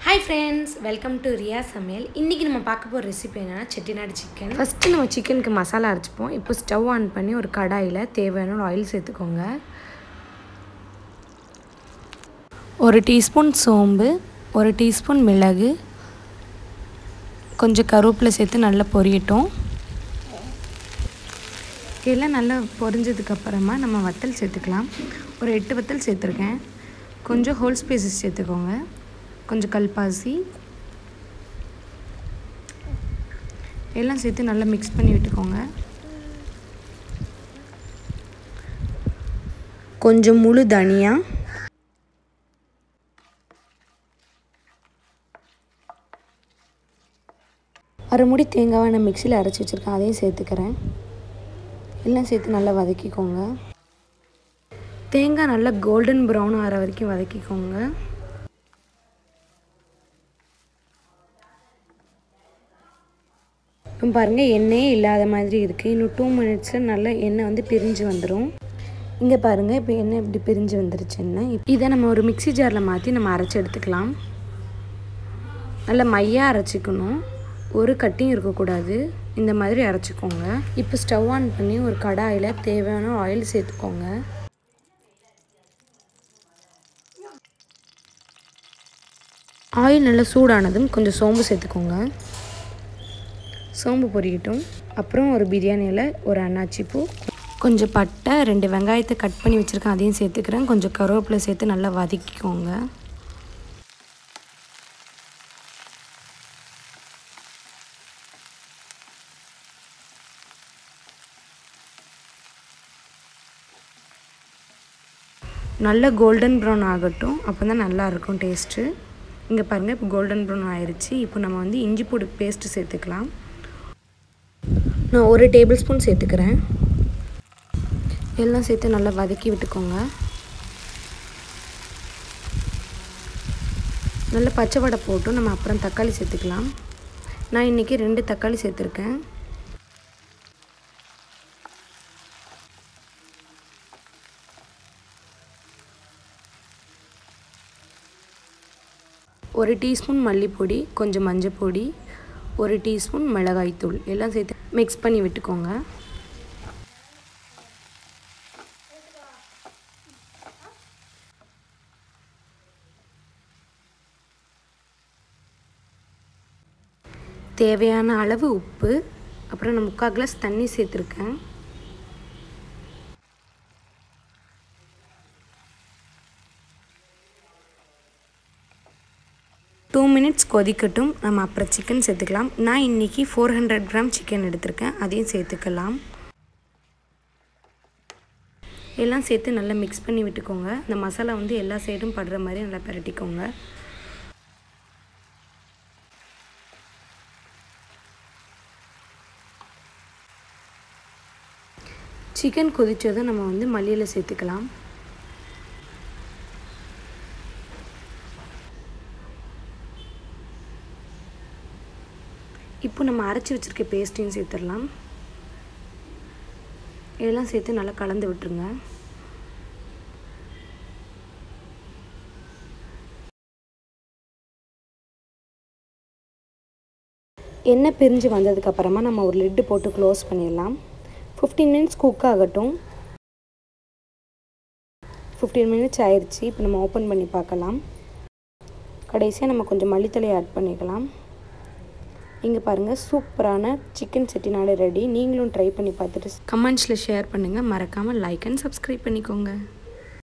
Hi friends, welcome to Ria Samayal. இன்னைக்கு நம்ம பார்க்க போற ரெசிபி என்னன்னா Chettinad chicken. First நம்ம சிக்கனுக்கு மசாலா அரைச்சுப்போம். இப்போ ஸ்டவ் ஆன் பண்ணி ஒரு கடாயில தேவையான ஆயில் சேர்த்துக்கோங்க. 1 டீஸ்பூன் சோம்பு, 1 டீஸ்பூன் மிளகு, கொஞ்சம் கருவேப்பிலை சேர்த்து நல்லா பொரியட்டும். இதெல்லாம் நல்லா பொரிஞ்சதுக்கு அப்புறமா நம்ம வத்தல் சேர்த்துக்கலாம். ஒரு 8 வத்தல் சேர்த்துருக்கேன். கொஞ்சம் ஹோல் ஸ்பைசஸ் சேர்த்துக்கோங்க. கொஞ்சம் கல்பாசி எல்லாம் சேர்த்து நல்லா மிக்ஸ் பண்ணி விட்டுக்கோங்க. கொஞ்சம் முழு தனியா, அரை மூடி தேங்காவை நான் மிக்சியில் அரைச்சி வச்சுருக்கேன், அதையும் சேர்த்துக்கிறேன். எல்லாம் சேர்த்து நல்லா வதக்கிக்கோங்க. தேங்காய் நல்லா கோல்டன் ப்ரௌன் ஆகிற வரைக்கும் வதக்கிக்கோங்க. இப்போ பாருங்கள், எண்ணெயே இல்லாத மாதிரி இருக்குது. இன்னும் 2 மினிட்ஸில் நல்லா எண்ணெய் வந்து பிரிஞ்சு வந்துடும். இங்கே பாருங்கள், இப்போ எண்ணெய் இப்படி பிரிஞ்சு வந்துருச்சு எண்ணெய். இதை நம்ம ஒரு மிக்ஸி ஜாரில் மாற்றி நம்ம அரைச்சி எடுத்துக்கலாம். நல்லா மையாக அரைச்சிக்கணும், ஒரு கட்டியும் இருக்கக்கூடாது. இந்த மாதிரி அரைச்சிக்கோங்க. இப்போ ஸ்டவ் ஆன் பண்ணி ஒரு கடாயில் தேவையான ஆயில் சேர்த்துக்கோங்க. ஆயில் நல்லா சூடானதும் கொஞ்சம் சோம்பு சேர்த்துக்கோங்க. சோம்பு பொரிக்கட்டும். அப்புறம் ஒரு பிரியாணி இலை, ஒரு அன்னாச்சி பூ, கொஞ்சம் பட்டை, 2 வெங்காயத்தை கட் பண்ணி வச்சுருக்கேன், அதையும் சேர்த்துக்கிறேன். கொஞ்சம் கருவேப்பிலை சேர்த்து நல்லா வதக்கிக்கோங்க. நல்லா கோல்டன் ப்ரௌன் ஆகட்டும், அப்போ தான் நல்லாயிருக்கும் டேஸ்ட்டு. இங்கே பாருங்கள், இப்போ கோல்டன் ப்ரௌன் ஆயிடுச்சு. இப்போ நம்ம வந்து இஞ்சி பூண்டு பேஸ்ட்டு சேர்த்துக்கலாம். நான் 1 டேபிள் ஸ்பூன் சேர்த்துக்கிறேன். எல்லாம் சேர்த்து நல்லா வதக்கி விட்டுக்கோங்க. நல்லா பச்சை வடை போட்டும் நம்ம அப்புறம் தக்காளி சேர்த்துக்கலாம். நான் இன்றைக்கி 2 தக்காளி சேர்த்துருக்கேன். ஒரு டீஸ்பூன் மல்லிப்பொடி, கொஞ்சம் மஞ்சள் பொடி, 1 டீஸ்பூன் மிளகாய்த்தூள் எல்லாம் சேர்த்து மிக்ஸ் பண்ணி விட்டுக்கோங்க. தேவையான அளவு உப்பு, அப்புறம் நான் 3/4 கிளாஸ் தண்ணி சேர்த்துருக்கேன். டூ மினிட்ஸ் கொதிக்கட்டும், நம்ம அப்புறம் சிக்கன் சேர்த்துக்கலாம். நான் இன்றைக்கி 400 கிராம் சிக்கன் எடுத்திருக்கேன், அதையும் சேர்த்துக்கலாம். எல்லாம் சேர்த்து நல்லா மிக்ஸ் பண்ணி விட்டுக்கோங்க. இந்த மசாலா வந்து எல்லா சைடும் படுற மாதிரி நல்லா பிரட்டிக்கோங்க. சிக்கன் கொதித்ததும் நம்ம வந்து மல்லியில் சேர்த்துக்கலாம். இப்போ நம்ம அரைச்சி வச்சுருக்க பேஸ்ட்டையும் சேர்த்துடலாம். இதெல்லாம் சேர்த்து நல்லா கலந்து விட்டுருங்க. எண்ணெய் பிரிஞ்சு வந்ததுக்கப்புறமா நம்ம ஒரு லிட்டு போட்டு க்ளோஸ் பண்ணிடலாம். 15 மினிட்ஸ் குக் ஆகட்டும். 15 மினிட்ஸ் ஆயிடுச்சு. இப்போ நம்ம ஓப்பன் பண்ணி பார்க்கலாம். கடைசியாக நம்ம கொஞ்சம் மல்லித்தலை ஆட் பண்ணிக்கலாம். இங்கே பாருங்கள், சூப்பரான சிக்கன் செட்டிநாடு ரெடி. நீங்களும் ட்ரை பண்ணி பார்த்துட்டு கமெண்ட்ஸில் ஷேர் பண்ணுங்கள். மறக்காமல் லைக் அண்ட் சப்ஸ்கிரைப் பண்ணிக்கோங்க.